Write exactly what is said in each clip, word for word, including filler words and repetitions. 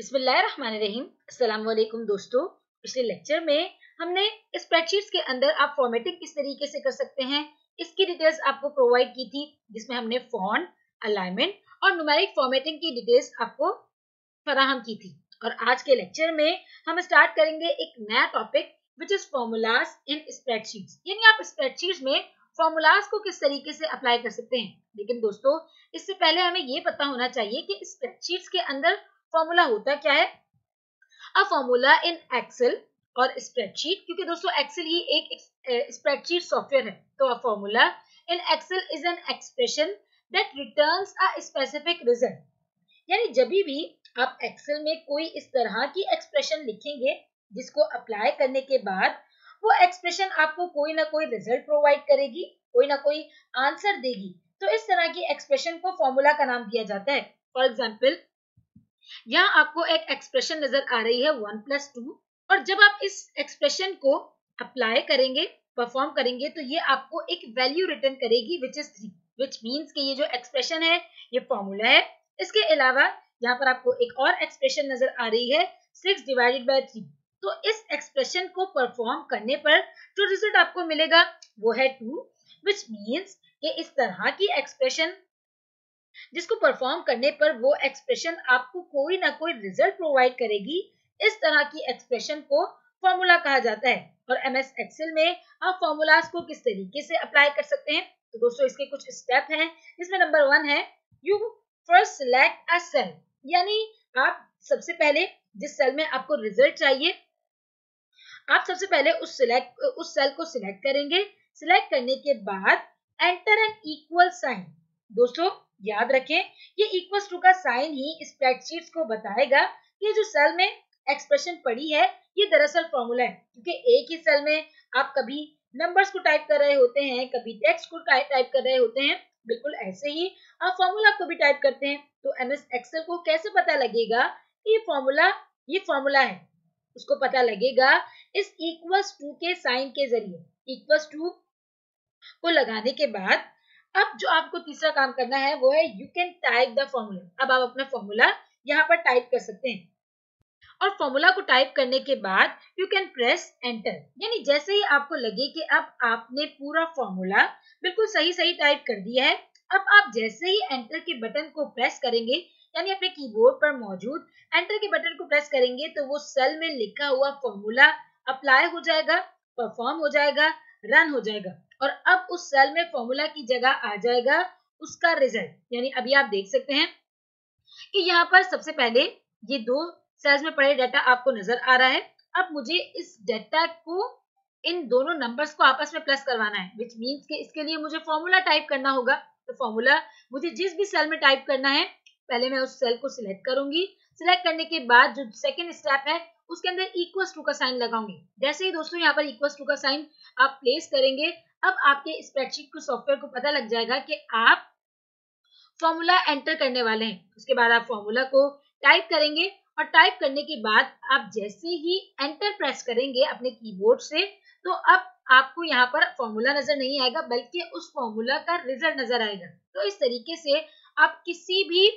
बिस्मिल्लाहिर्रहमानिर्रहीम। अस्सलाम वालेकुम दोस्तों। पिछले लेक्चर में हमने स्प्रेडशीट्स के अंदर आप फॉर्मेटिंग किस तरीके से कर सकते हैं इसकी डिटेल्स आपको प्रोवाइड की थी, जिसमें हमने फॉन्ट, अलाइनमेंट और न्यूमेरिक फॉर्मेटिंग की डिटेल्स आपको फराहम की थी। और आज के लेक्चर में हम स्टार्ट करेंगे एक नया topic which is formulas in spreadsheets, यानी आप स्प्रेडशीट्स में फॉर्मूलाज को किस तरीके से अप्लाई कर सकते हैं। लेकिन दोस्तों, इससे पहले हमें ये पता होना चाहिए कि स्प्रेडशीट्स के अंदर फॉर्मूला होता क्या है। अ फॉर्मूला इन एक्सेल और स्प्रेडशीट, क्योंकि दोस्तों एक्सेल ही एक स्प्रेडशीट सॉफ्टवेयर है, तो a formula in Excel is an expression that returns a specific result. यानी जब भी आप एक्सेल में कोई इस तरह की एक्सप्रेशन लिखेंगे जिसको अप्लाई करने के बाद वो एक्सप्रेशन आपको कोई ना कोई रिजल्ट प्रोवाइड करेगी, कोई ना कोई आंसर देगी, तो इस तरह की एक्सप्रेशन को फॉर्मूला का नाम दिया जाता है। फॉर एग्जाम्पल, यहाँ आपको एक एक्सप्रेशन नजर आ रही है वन प्लस टू, और जब आप इस एक्सप्रेशन को अप्लाई करेंगे, परफॉर्म करेंगे, तो ये आपको एक वैल्यू रिटर्न करेगी which is three, which means कि ये जो एक्सप्रेशन है ये फॉर्मूला है। इसके अलावा यहाँ पर आपको एक और एक्सप्रेशन नजर आ रही है सिक्स डिवाइडेड बाय थ्री, तो इस एक्सप्रेशन को परफॉर्म करने पर जो रिजल्ट आपको मिलेगा वो है टू, विच मीन्स कि इस तरह की एक्सप्रेशन जिसको परफॉर्म करने पर वो एक्सप्रेशन आपको कोई ना कोई रिजल्ट प्रोवाइड करेगी, इस तरह की एक्सप्रेशन को फॉर्मूला कहा जाता है। और एमएस एक्सेल में आप फॉर्मूलाज को किस तरीके से अप्लाई कर सकते हैं, तो दोस्तों इसके कुछ स्टेप हैं, जिसमें नंबर वन है you first select a cell, यानी आप सबसे पहले जिस सेल में आपको रिजल्ट चाहिए, आप सबसे पहले उस सिलेक्ट उस सेल को सिलेक्ट करेंगे। सिलेक्ट करने के बाद एंटर एन इक्वल साइन। दोस्तों याद रखें, ये इक्वल टू का साइन ही स्प्रेडशीट्स को बताएगा कि जो सेल में एक्सप्रेशन पड़ी है ये दरअसल फॉर्मूला है, क्योंकि एक ही सेल में आप कभी नंबर्स को टाइप कर रहे होते हैं, कभी टेक्स्ट को टाइप कर रहे होते हैं, बिल्कुल ऐसे ही आप फॉर्मूला को भी टाइप करते हैं। तो एमएस एक्सेल को कैसे पता लगेगा कि ये फॉर्मूला ये फॉर्मूला है, उसको पता लगेगा इस इक्वल्स टू के साइन के जरिए। इक्वल्स टू को लगाने के बाद अब जो आपको तीसरा काम करना है वो है you can type the formula. अब आप अपना फॉर्मूला यहाँ पर टाइप कर सकते हैं, और फॉर्मूला को टाइप करने के बाद यू कैन प्रेस एंटर, यानी जैसे ही आपको लगे कि अब आपने पूरा फॉर्मूला बिल्कुल सही सही टाइप कर दिया है, अब आप जैसे ही एंटर के बटन को प्रेस करेंगे, यानी अपने कीबोर्ड पर मौजूद एंटर के बटन को प्रेस करेंगे, तो वो सेल में लिखा हुआ फॉर्मूला अप्लाई हो जाएगा, परफॉर्म हो जाएगा, रन हो जाएगा, और अब उस सेल में फॉर्मूला की जगह आ जाएगा उसका रिजल्ट। यानी अभी आप देख सकते हैं कि यहाँ पर सबसे पहले ये दो सेल्स में पड़े डाटा आपको नजर आ रहा है। अब मुझे इस डाटा को, इन दोनों नंबर्स को आपस में प्लस करवाना है, विच मीन्स कि इसके लिए मुझे फॉर्मूला टाइप करना होगा। तो फॉर्मूला मुझे जिस भी सेल में टाइप करना है, पहले मैं उस सेल को सिलेक्ट करूंगी। सिलेक्ट करने के बाद जो सेकेंड स्टेप है उसके अंदर इक्वल्स टू का साइन लगाऊंगी। जैसे ही दोस्तों यहाँ पर इक्वल्स टू का साइन आप प्लेस करेंगे, अब आपके स्प्रेडशीट को सॉफ्टवेयर को पता लग जाएगा कि आप फॉर्मूला एंटर करने वाले हैं। उसके बाद आप फॉर्मूला को टाइप करेंगे, और टाइप करने के बाद आप जैसे ही एंटर प्रेस करेंगे अपने कीबोर्ड से, तो अब आपको यहाँ पर फॉर्मूला नजर नहीं आएगा, बल्कि उस फॉर्मूला का रिजल्ट नजर आएगा। तो इस तरीके से आप किसी भी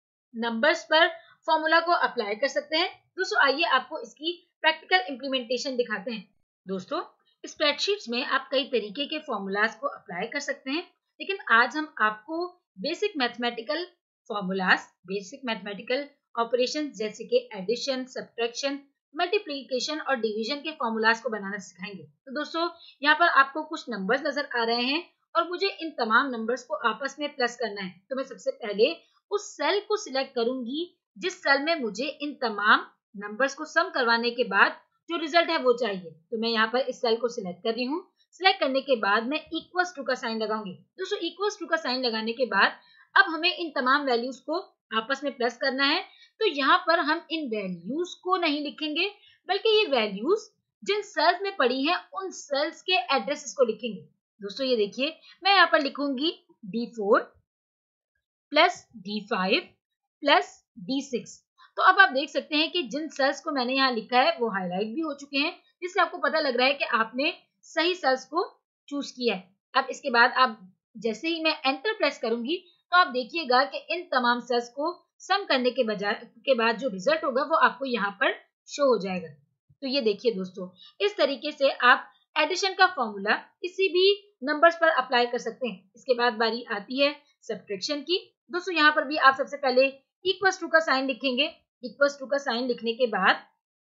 नंबर्स पर फॉर्मूला को अप्लाई कर सकते हैं। दोस्तों आइए आपको इसकी प्रैक्टिकल इम्प्लीमेंटेशन दिखाते हैं। दोस्तों स्प्रेडशीट्स में आप कई तरीके के फॉर्मूलाज को अप्लाई कर सकते हैं, लेकिन आज हम आपको basic mathematical formulas, basic mathematical operation जैसे कि एडिशन, सब्ट्रैक्शन, मल्टीप्लिकेशन और डिवीजन के फॉर्मूलाज को बनाना सिखाएंगे। तो दोस्तों यहाँ पर आपको कुछ नंबर्स नजर आ रहे हैं, और मुझे इन तमाम नंबर्स को आपस में प्लस करना है। तो मैं सबसे पहले उस सेल को सिलेक्ट करूंगी जिस सेल में मुझे इन तमाम नंबर्स को सम करवाने के बाद जो रिजल्ट है वो चाहिए। तो मैं यहाँ पर इस सेल को सिलेक्ट कर रही हूँ। सिलेक्ट करने के बाद मैं इक्वल्स टू का साइन लगाऊंगी। दोस्तों इक्वल्स टू का साइन लगाने के बाद अब हमें इन तमाम वैल्यूज को आपस में प्लस करना है। तो यहाँ पर हम इन वैल्यूज को नहीं लिखेंगे, बल्कि ये वैल्यूज जिन सेल्स में पड़ी हैं उन सेल्स के एड्रेसेस को लिखेंगे। दोस्तों ये देखिए, मैं यहाँ पर लिखूंगी D four plus D five plus D six. तो अब आप देख सकते हैं कि जिन सेल्स को मैंने यहाँ लिखा है वो हाईलाइट भी हो चुके हैं, जिससे आपको पता लग रहा है कि आपने सही सेल्स को चूज किया है। अब इसके बाद आप जैसे ही मैं एंटर प्रेस करूंगी, तो आप देखिएगा कि इन तमाम सेल्स को सम करने के बजाय के बाद जो रिजल्ट होगा वो आपको यहाँ पर शो हो जाएगा। तो ये देखिए दोस्तों, इस तरीके से आप एडिशन का फॉर्मूला किसी भी नंबर्स पर अप्लाई कर सकते हैं। इसके बाद बारी आती है सब्ट्रैक्शन की। दोस्तों यहाँ पर भी आप सबसे पहले इक्वल्स टू का साइन लिखेंगे। इक्वल्स टू का साइन लिखने के बाद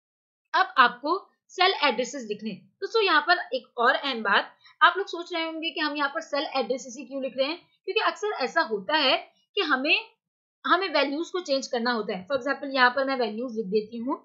अब आपको सेल एड्रेसेस लिखने। दोस्तों यहाँ पर एक और अहम बात, आप लोग सोच रहे होंगे कि हम यहाँ पर सेल एड्रेसेस ही क्यों लिख रहे हैं, क्योंकि अक्सर ऐसा होता है कि हमें हमें वैल्यूज को चेंज करना होता है। फॉर एग्जाम्पल यहाँ पर मैं वैल्यूज लिख देती हूँ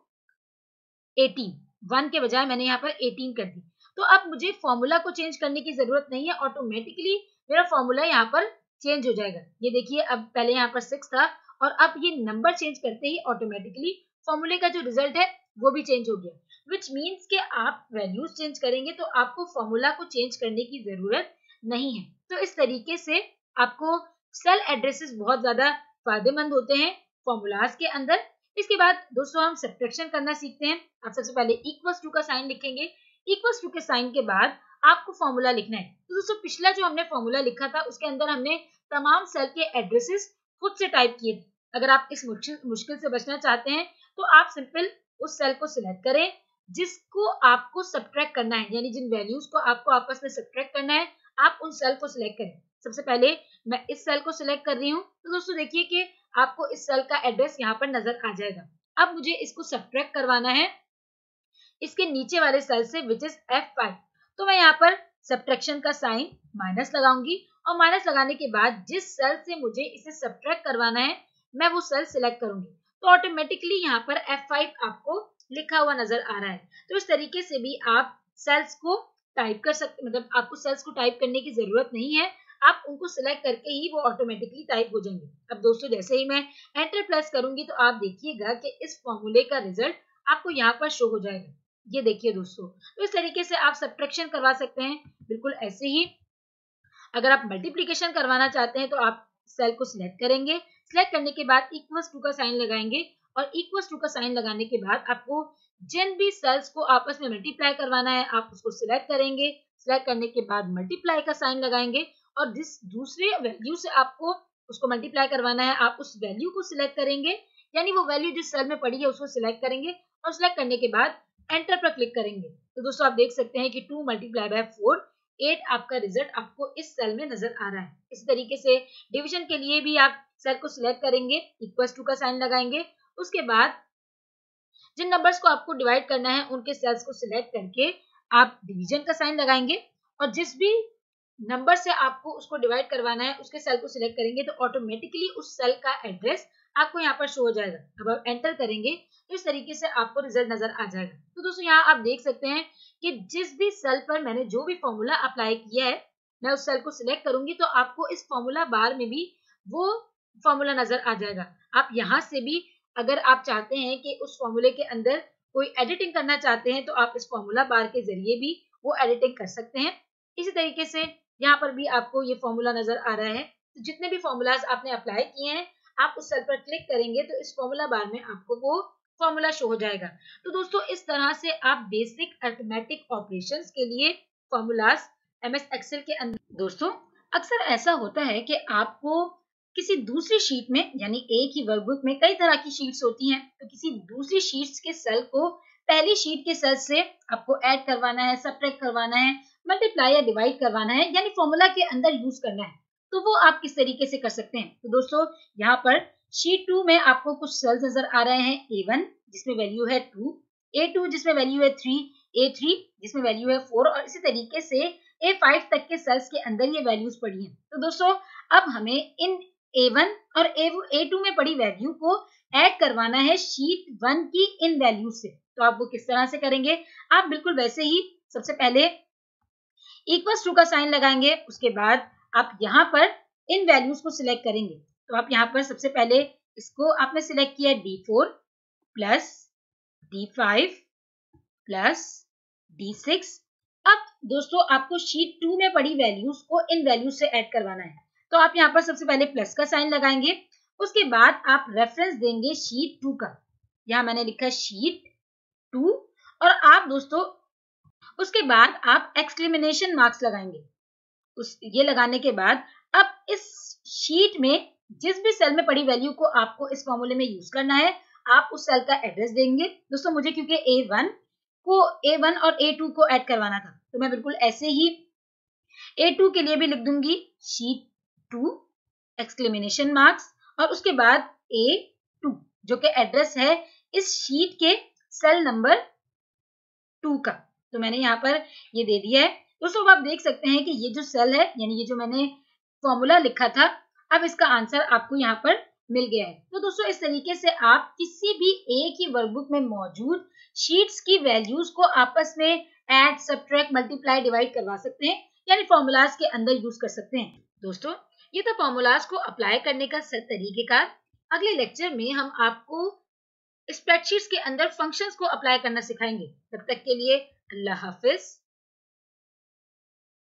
अठारह, वन के बजाय मैंने यहाँ पर अठारह कर दी। तो अब मुझे फॉर्मूला को चेंज करने की जरूरत नहीं है, ऑटोमेटिकली मेरा फॉर्मूला यहाँ पर चेंज हो जाएगा। ये देखिए, अब पहले यहाँ पर सिक्स था और अब ये नंबर चेंज करते ही ऑटोमेटिकली फॉर्मूले का जो रिजल्ट है वो भी चेंज हो गया, विच मीन्स कि आप वैल्यूज चेंज करेंगे तो आपको फॉर्मूला को चेंज करने की जरूरत नहीं है। तो इस तरीके से आपको सेल एड्रेसेस बहुत ज्यादा फायदेमंद होते हैं फॉर्मूलाज के अंदर। इसके बाद दोस्तों हम सब्ट्रैक्शन करना सीखते हैं। आप सबसे पहले इक्वल्स टू का साइन लिखेंगे। इक्वल्स टू के साइन के बाद आपको फॉर्मूला लिखना है। तो दोस्तों पिछला जो हमने फॉर्मूला लिखा था उसके अंदर हमने तमाम सेल के एड्रेसेस खुद से टाइप किए थे। अगर आप इस मुश्किल मुश्किल से बचना चाहते हैं तो आप सिंपल उस सेल को सिलेक्ट करें जिसको आपको सब्ट्रैक्ट करना है, यानी जिन वैल्यूज को आपको आपस में सब्ट्रैक्ट करना है, आप उन सेल को सिलेक्ट करें। सबसे पहले मैं इस सेल को सिलेक्ट कर रही हूँ। तो दोस्तों देखिए कि आपको इस सेल का एड्रेस यहाँ पर नजर आ जाएगा। अब मुझे इसको सब्ट्रैक्ट करवाना है इसके नीचे वाले सेल से, विच इज एफ फाइव। तो मैं यहाँ पर सब्ट्रैक्शन का साइन माइनस लगाऊंगी और माइनस लगाने के बाद जिस सेल से मुझे इसे सब्ट्रैक्ट करवाना है मैं वो सेल सिलेक्ट करूंगी। तो ऑटोमेटिकली यहाँ पर एफ फाइव आपको लिखा हुआ नजर आ रहा है। तो इस तरीके से भी आप सेल्स को टाइप कर सकते, मतलब आपको सेल्स को टाइप करने की जरूरत नहीं है, आप उनको सिलेक्ट करके ही वो ऑटोमेटिकली टाइप हो जाएंगे। अब दोस्तों जैसे ही मैं एंटर प्रेस करूंगी तो आप देखिएगा कि इस फॉर्मूले का रिजल्ट आपको यहाँ पर शो हो जाएगा। ये देखिए दोस्तों, तो इस तरीके से आप सब्ट्रैक्शन करवा सकते हैं। बिल्कुल ऐसे ही अगर आप मल्टीप्लिकेशन करवाना चाहते हैं तो आप सेल को सिलेक्ट करेंगे। सिलेक्ट करने के बाद इक्वल्स टू का साइन लगाएंगे और इक्वल्स टू का साइन लगाने के बाद आपको जिन भी सेल्स को आपस में मल्टीप्लाई करवाना है आप उसको सिलेक्ट करेंगे। सिलेक्ट करने के बाद मल्टीप्लाई का साइन लगाएंगे और जिस दूसरे वैल्यू से आपको उसको मल्टीप्लाई करवाना है आप उस वैल्यू को सिलेक्ट करेंगे, यानी वो वैल्यू जिस सेल में पड़ी है उसको सिलेक्ट करेंगे और सिलेक्ट करने के बाद एंटर पर क्लिक करेंगे। तो दोस्तों आप देख सकते हैं कि two multiply by four, eight आपका रिजल्ट आपको इस सेल में नजर आ रहा है। इसी तरीके से डिवीजन के लिए भी आप सेल को सिलेक्ट करेंगे, इक्वल्स टू का साइन लगाएंगे, उसके बाद जिन नंबर्स को आपको डिवाइड करना है उनके सेल्स को सिलेक्ट करके आप डिवीजन का साइन लगाएंगे और जिस भी नंबर से आपको उसको डिवाइड करवाना है उसके सेल को सिलेक्ट करेंगे तो ऑटोमेटिकली उस सेल का एड्रेस आपको यहाँ पर शो हो जाएगा। अब आप एंटर करेंगे तो इस तरीके से आपको रिजल्ट नजर आ जाएगा। तो दोस्तों यहाँ आप देख सकते हैं कि जिस भी सेल पर मैंने जो भी फॉर्मूला अप्लाई किया है मैं उस सेल को सिलेक्ट करूंगी तो आपको इस फॉर्मूला बार में भी वो फॉर्मूला नजर आ जाएगा। आप यहाँ से भी अगर आप चाहते हैं कि उस फॉर्मूले के अंदर कोई एडिटिंग करना चाहते हैं तो आप इस फॉर्मूला बार के जरिए भी वो एडिटिंग कर सकते हैं। इसी तरीके से यहाँ पर भी आपको ये फॉर्मूला नजर आ रहा है। तो जितने भी फॉर्मूलाज आपने अप्लाई किए हैं आप उस सेल पर क्लिक करेंगे तो इस फॉर्मूला बार में आपको वो फॉर्मूला शो हो जाएगा। तो दोस्तों इस तरह से आप बेसिक अरिथमेटिक ऑपरेशंस के लिए फॉर्मूलाज एमएस एक्सेल के अंदर। दोस्तों अक्सर ऐसा होता है कि आपको किसी दूसरी शीट में, यानी एक ही वर्कबुक में कई तरह की शीट्स होती हैं, तो किसी दूसरी शीट्स के सेल को पहली शीट के सेल से आपको ऐड करवाना है, सब्ट्रैक्ट करवाना है, मल्टीप्लाई या डिवाइड करवाना है, यानी फॉर्मूला के अंदर यूज करना है। तो वो आप किस तरीके से कर सकते हैं। तो दोस्तों यहाँ पर शीट टू में आपको कुछ सेल्स नजर आ रहे हैं, ए वन जिसमें वैल्यू है टू, ए टू जिसमें वैल्यू है थ्री, ए थ्री जिसमें वैल्यू है फोर और इसी तरीके से ए फाइव तक के सेल्स के अंदर ये वैल्यूज पड़ी हैं। तो दोस्तों अब हमें इन ए वन और ए टू में पड़ी वैल्यू को ऐड करवाना है शीट वन की इन वैल्यूज से। तो आप वो किस तरह से करेंगे, आप बिल्कुल वैसे ही सबसे पहले इक्वल्स टू का साइन लगाएंगे, उसके बाद आप यहाँ पर इन वैल्यूज को सिलेक्ट करेंगे। तो आप यहाँ पर सबसे पहले इसको आपने सिलेक्ट किया D four plus D five plus D six. अब दोस्तों आपको शीट टू में पड़ी वैल्यूज को इन वैल्यूज से ऐड करवाना है। तो आप यहाँ पर सबसे पहले प्लस का साइन लगाएंगे, उसके बाद आप रेफरेंस देंगे शीट टू का। यहाँ मैंने लिखा शीट टू और आप दोस्तों उसके बाद आप एक्सक्लेमेशन मार्क्स लगाएंगे। उस ये लगाने के बाद अब इस शीट में जिस भी सेल में पड़ी वैल्यू को आपको इस फॉर्मूले में यूज करना है, आप उस सेल का एड्रेस देंगे। दोस्तों मुझे क्योंकि ए वन को ए वन और ए टू को ऐड करवाना था, तो मैं बिल्कुल ऐसे ही ए टू के लिए भी लिख दूंगी शीट टू एक्सक्लेमेशन मार्क्स और उसके बाद ए टू जो कि एड्रेस है इस शीट के सेल नंबर टू का। तो मैंने यहाँ पर ये दे दिया है। दोस्तों अब आप देख सकते हैं कि ये जो सेल है, यानी ये जो मैंने फॉर्मूला लिखा था, अब इसका आंसर आपको यहाँ पर मिल गया है। तो दोस्तों इस तरीके से आप किसी भी एक ही वर्कबुक में मौजूद शीट्स की वैल्यूज को आपस में ऐड, सब्ट्रैक्ट, मल्टीप्लाई, डिवाइड करवा सकते हैं, यानी फॉर्मूलाज के अंदर यूज कर सकते हैं। दोस्तों ये तो फॉर्मूलाज को अप्लाई करने का तरीकेकार। अगले लेक्चर में हम आपको स्प्रेडशीट्स के अंदर फंक्शंस को अप्लाई करना सिखाएंगे। तब तक के लिए अल्लाह हाफिज।